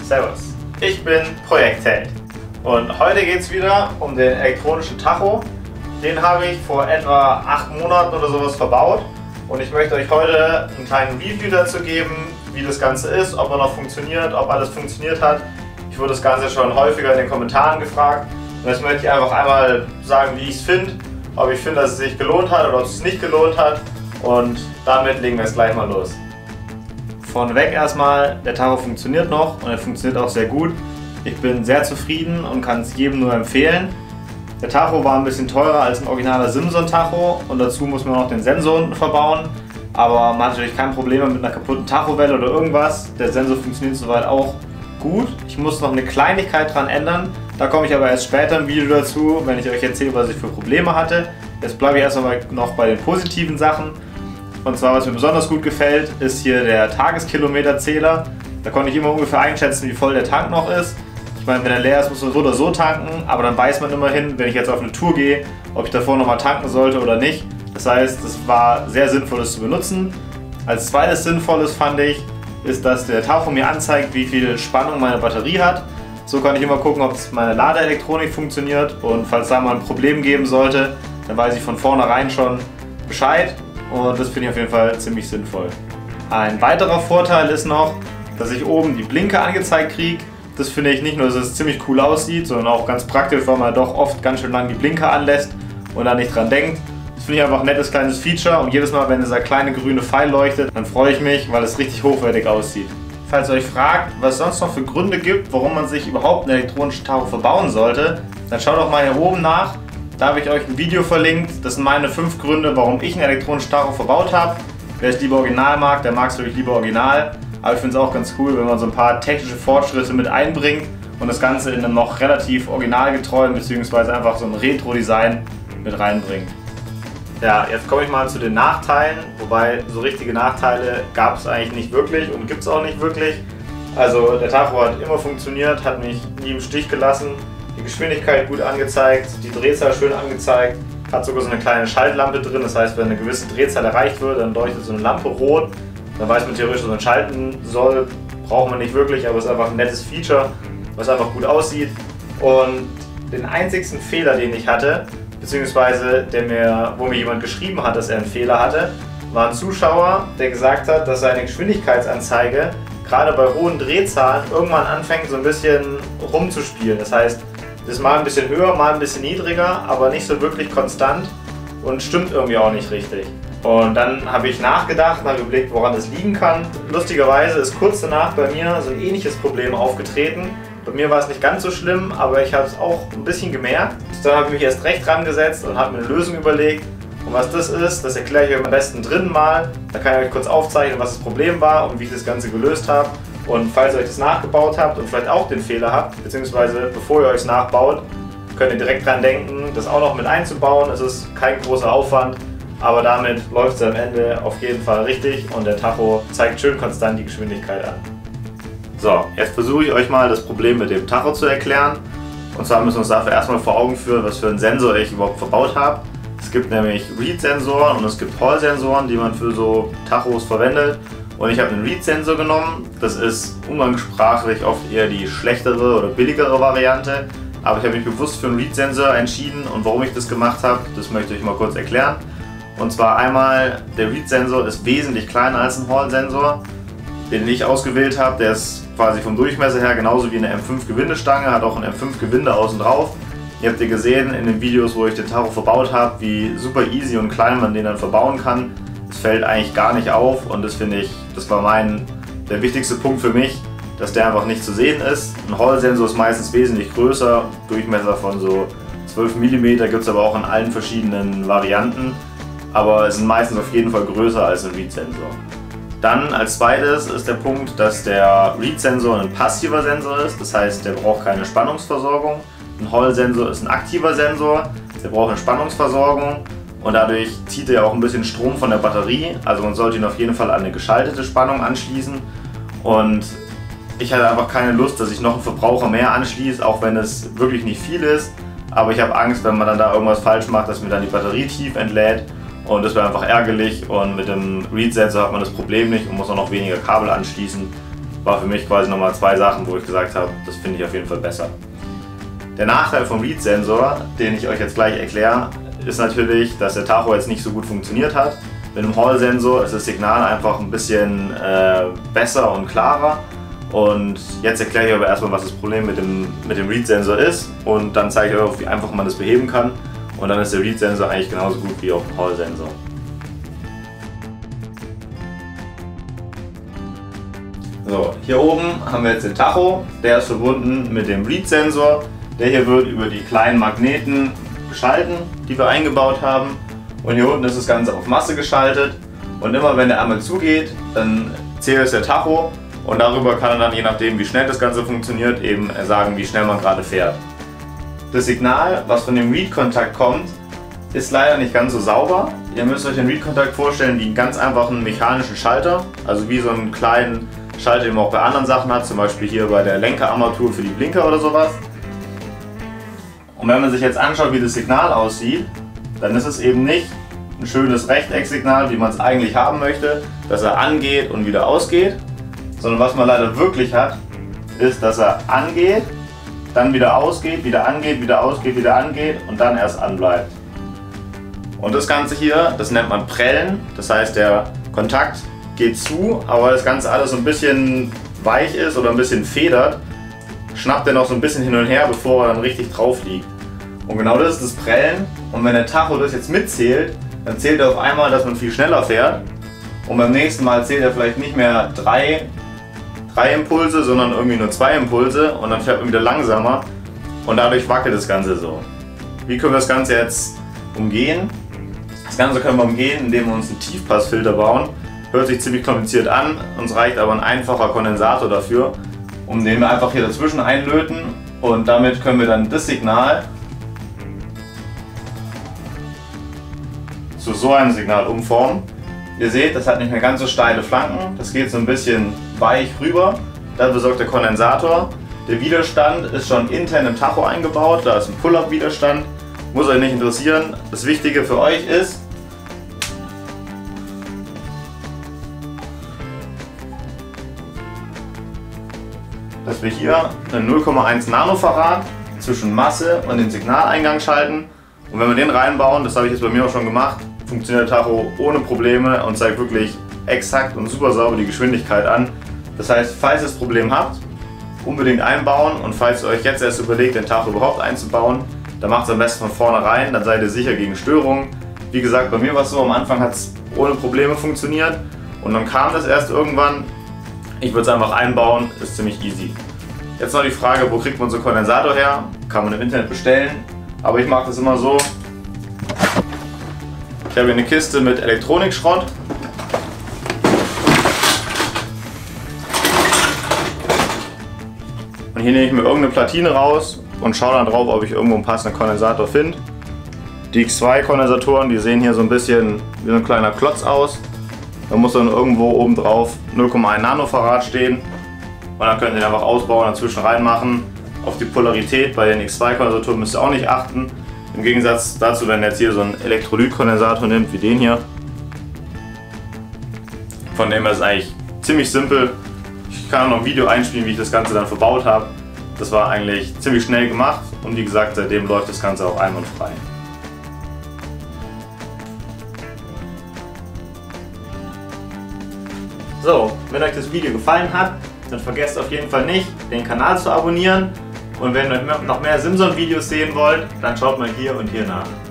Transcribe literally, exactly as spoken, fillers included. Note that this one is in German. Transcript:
Servus, ich bin Projektheld und heute geht es wieder um den elektronischen Tacho. Den habe ich vor etwa acht Monaten oder sowas verbaut und ich möchte euch heute einen kleinen Review dazu geben, wie das Ganze ist, ob er noch funktioniert, ob alles funktioniert hat. Ich wurde das Ganze schon häufiger in den Kommentaren gefragt und jetzt möchte ich einfach einmal sagen, wie ich es finde, ob ich finde, dass es sich gelohnt hat oder ob es sich nicht gelohnt hat, und damit legen wir es gleich mal los. Vorneweg erstmal, der Tacho funktioniert noch und er funktioniert auch sehr gut. Ich bin sehr zufrieden und kann es jedem nur empfehlen. Der Tacho war ein bisschen teurer als ein originaler Simson-Tacho und dazu muss man noch den Sensor unten verbauen. Aber man hat natürlich kein Problem mit einer kaputten Tachowelle oder irgendwas. Der Sensor funktioniert soweit auch gut. Ich muss noch eine Kleinigkeit dran ändern. Da komme ich aber erst später im Video dazu, wenn ich euch erzähle, was ich für Probleme hatte. Jetzt bleibe ich erstmal noch bei den positiven Sachen. Und zwar, was mir besonders gut gefällt, ist hier der Tageskilometerzähler. Da konnte ich immer ungefähr einschätzen, wie voll der Tank noch ist. Ich meine, wenn er leer ist, muss man so oder so tanken, aber dann weiß man immerhin, wenn ich jetzt auf eine Tour gehe, ob ich davor nochmal tanken sollte oder nicht. Das heißt, es war sehr sinnvoll, das zu benutzen. Als zweites Sinnvolles fand ich, ist, dass der Tacho mir anzeigt, wie viel Spannung meine Batterie hat. So kann ich immer gucken, ob meine Ladeelektronik funktioniert, und falls da mal ein Problem geben sollte, dann weiß ich von vornherein schon Bescheid. Und das finde ich auf jeden Fall ziemlich sinnvoll. Ein weiterer Vorteil ist noch, dass ich oben die Blinker angezeigt kriege. Das finde ich nicht nur, dass es ziemlich cool aussieht, sondern auch ganz praktisch, weil man doch oft ganz schön lang die Blinker anlässt und da nicht dran denkt. Das finde ich einfach ein nettes kleines Feature, und jedes Mal, wenn dieser kleine grüne Pfeil leuchtet, dann freue ich mich, weil es richtig hochwertig aussieht. Falls ihr euch fragt, was es sonst noch für Gründe gibt, warum man sich überhaupt einen elektronischen Tacho verbauen sollte, dann schaut doch mal hier oben nach. Da habe ich euch ein Video verlinkt. Das sind meine fünf Gründe, warum ich einen elektronischen Tacho verbaut habe. Wer es lieber original mag, der mag es wirklich lieber original. Aber ich finde es auch ganz cool, wenn man so ein paar technische Fortschritte mit einbringt und das Ganze in einem noch relativ originalgetreuen bzw. einfach so ein Retro-Design mit reinbringt. Ja, jetzt komme ich mal zu den Nachteilen, wobei so richtige Nachteile gab es eigentlich nicht wirklich und gibt es auch nicht wirklich. Also der Tacho hat immer funktioniert, hat mich nie im Stich gelassen. Die Geschwindigkeit gut angezeigt, die Drehzahl schön angezeigt, hat sogar so eine kleine Schaltlampe drin, das heißt, wenn eine gewisse Drehzahl erreicht wird, dann leuchtet so eine Lampe rot, dann weiß man theoretisch, dass man schalten soll, braucht man nicht wirklich, aber es ist einfach ein nettes Feature, was einfach gut aussieht. Und den einzigsten Fehler, den ich hatte, beziehungsweise der mir, wo mir jemand geschrieben hat, dass er einen Fehler hatte, war ein Zuschauer, der gesagt hat, dass seine Geschwindigkeitsanzeige gerade bei hohen Drehzahlen irgendwann anfängt, so ein bisschen rumzuspielen. Das heißt, das ist mal ein bisschen höher, mal ein bisschen niedriger, aber nicht so wirklich konstant und stimmt irgendwie auch nicht richtig. Und dann habe ich nachgedacht und habe überlegt, woran das liegen kann. Lustigerweise ist kurz danach bei mir so ein ähnliches Problem aufgetreten. Bei mir war es nicht ganz so schlimm, aber ich habe es auch ein bisschen gemerkt. Dann habe ich mich erst recht dran gesetzt und habe mir eine Lösung überlegt. Und was das ist, das erkläre ich euch am besten drinnen mal. Da kann ich euch kurz aufzeichnen, was das Problem war und wie ich das Ganze gelöst habe. Und falls ihr euch das nachgebaut habt und vielleicht auch den Fehler habt, beziehungsweise bevor ihr euch es nachbaut, könnt ihr direkt dran denken, das auch noch mit einzubauen. Es ist kein großer Aufwand, aber damit läuft es am Ende auf jeden Fall richtig und der Tacho zeigt schön konstant die Geschwindigkeit an. So, jetzt versuche ich euch mal das Problem mit dem Tacho zu erklären. Und zwar müssen wir uns dafür erstmal vor Augen führen, was für einen Sensor ich überhaupt verbaut habe. Es gibt nämlich Read-Sensoren und es gibt Hall-Sensoren, die man für so Tachos verwendet. Und ich habe einen Read-Sensor genommen. Das ist umgangssprachlich oft eher die schlechtere oder billigere Variante. Aber ich habe mich bewusst für einen Read-Sensor entschieden, und warum ich das gemacht habe, das möchte ich mal kurz erklären. Und zwar einmal, der Read-Sensor ist wesentlich kleiner als ein Hall-Sensor, den ich ausgewählt habe. Der ist quasi vom Durchmesser her genauso wie eine M fünf Gewindestange, hat auch ein M fünf Gewinde außen drauf. Ihr habt ja gesehen in den Videos, wo ich den Tacho verbaut habe, wie super easy und klein man den dann verbauen kann. Es fällt eigentlich gar nicht auf, und das finde ich, das war mein, der wichtigste Punkt für mich, dass der einfach nicht zu sehen ist. Ein Hall-Sensor ist meistens wesentlich größer, Durchmesser von so zwölf Millimeter, gibt es aber auch in allen verschiedenen Varianten. Aber es sind meistens auf jeden Fall größer als ein Read-Sensor. Dann als zweites ist der Punkt, dass der Read-Sensor ein passiver Sensor ist, das heißt, der braucht keine Spannungsversorgung. Ein Hall-Sensor ist ein aktiver Sensor, der braucht eine Spannungsversorgung und dadurch zieht er auch ein bisschen Strom von der Batterie. Also man sollte ihn auf jeden Fall an eine geschaltete Spannung anschließen, und ich hatte einfach keine Lust, dass ich noch einen Verbraucher mehr anschließe, auch wenn es wirklich nicht viel ist. Aber ich habe Angst, wenn man dann da irgendwas falsch macht, dass mir dann die Batterie tief entlädt. Und das wäre einfach ärgerlich, und mit dem Read-Sensor hat man das Problem nicht und muss auch noch weniger Kabel anschließen. war für mich quasi nochmal zwei Sachen, wo ich gesagt habe, das finde ich auf jeden Fall besser. Der Nachteil vom Read-Sensor, den ich euch jetzt gleich erkläre, ist natürlich, dass der Tacho jetzt nicht so gut funktioniert hat. Mit dem Hall-Sensor ist das Signal einfach ein bisschen äh, besser und klarer. Und jetzt erkläre ich aber erstmal, was das Problem mit dem, mit dem Read-Sensor ist, und dann zeige ich euch auch, wie einfach man das beheben kann. Und dann ist der Read-Sensor eigentlich genauso gut wie auch der Hall-Sensor. So, hier oben haben wir jetzt den Tacho, der ist verbunden mit dem Read-Sensor. Der hier wird über die kleinen Magneten geschalten, die wir eingebaut haben. Und hier unten ist das Ganze auf Masse geschaltet. Und immer wenn der einmal zugeht, dann zählt es der Tacho. Und darüber kann er dann, je nachdem wie schnell das Ganze funktioniert, eben sagen, wie schnell man gerade fährt. Das Signal, was von dem Read-Kontakt kommt, ist leider nicht ganz so sauber. Ihr müsst euch den Read-Kontakt vorstellen wie einen ganz einfachen mechanischen Schalter. Also wie so einen kleinen Schalter, den man auch bei anderen Sachen hat, zum Beispiel hier bei der Lenkerarmatur für die Blinker oder sowas. Und wenn man sich jetzt anschaut, wie das Signal aussieht, dann ist es eben nicht ein schönes Rechtecksignal, wie man es eigentlich haben möchte, dass er angeht und wieder ausgeht, sondern was man leider wirklich hat, ist, dass er angeht, dann wieder ausgeht, wieder angeht, wieder ausgeht, wieder angeht und dann erst anbleibt. Und das Ganze hier, das nennt man Prellen, das heißt der Kontakt geht zu, aber das Ganze alles so ein bisschen weich ist oder ein bisschen federt, schnappt er noch so ein bisschen hin und her, bevor er dann richtig drauf liegt. Und genau das ist das Prellen. Und wenn der Tacho das jetzt mitzählt, dann zählt er auf einmal, dass man viel schneller fährt. Und beim nächsten Mal zählt er vielleicht nicht mehr drei, drei Impulse, sondern irgendwie nur zwei Impulse. Und dann fährt man wieder langsamer. Und dadurch wackelt das Ganze so. Wie können wir das Ganze jetzt umgehen? Das Ganze können wir umgehen, indem wir uns einen Tiefpassfilter bauen. Hört sich ziemlich kompliziert an, uns reicht aber ein einfacher Kondensator dafür, um den wir einfach hier dazwischen einlöten, und damit können wir dann das Signal zu so einem Signal umformen. Ihr seht, das hat nicht mehr ganz so steile Flanken, das geht so ein bisschen weich rüber. Dafür sorgt der Kondensator. Der Widerstand ist schon intern im Tacho eingebaut, da ist ein Pull-Up-Widerstand, muss euch nicht interessieren. Das Wichtige für euch ist, dass wir hier einen null Komma eins Nanofarad zwischen Masse und den Signaleingang schalten. Und wenn wir den reinbauen, das habe ich jetzt bei mir auch schon gemacht, funktioniert der Tacho ohne Probleme und zeigt wirklich exakt und super sauber die Geschwindigkeit an. Das heißt, falls ihr das Problem habt, unbedingt einbauen, und falls ihr euch jetzt erst überlegt, den Tacho überhaupt einzubauen, dann macht es am besten von vornherein, dann seid ihr sicher gegen Störungen. Wie gesagt, bei mir war es so, am Anfang hat es ohne Probleme funktioniert und dann kam das erst irgendwann. Ich würde es einfach einbauen, ist ziemlich easy. Jetzt noch die Frage, wo kriegt man so einen Kondensator her? Kann man im Internet bestellen, aber ich mache das immer so. Ich habe hier eine Kiste mit Elektronikschrott. Und hier nehme ich mir irgendeine Platine raus und schaue dann drauf, ob ich irgendwo einen passenden Kondensator finde. Die X zwei Kondensatoren, die sehen hier so ein bisschen wie so ein kleiner Klotz aus. Da muss dann irgendwo oben drauf null Komma eins Nanofarad stehen. Und dann könnt ihr den einfach ausbauen, dazwischen reinmachen. Auf die Polarität bei den X zwei Kondensatoren müsst ihr auch nicht achten. Im Gegensatz dazu, wenn ihr jetzt hier so einen Elektrolytkondensator nimmt, wie den hier. Von dem her ist es eigentlich ziemlich simpel. Ich kann auch noch ein Video einspielen, wie ich das Ganze dann verbaut habe. Das war eigentlich ziemlich schnell gemacht und wie gesagt, seitdem läuft das Ganze auch einwandfrei. So, wenn euch das Video gefallen hat, dann vergesst auf jeden Fall nicht, den Kanal zu abonnieren. Und wenn ihr noch mehr Simson-Videos sehen wollt, dann schaut mal hier und hier nach.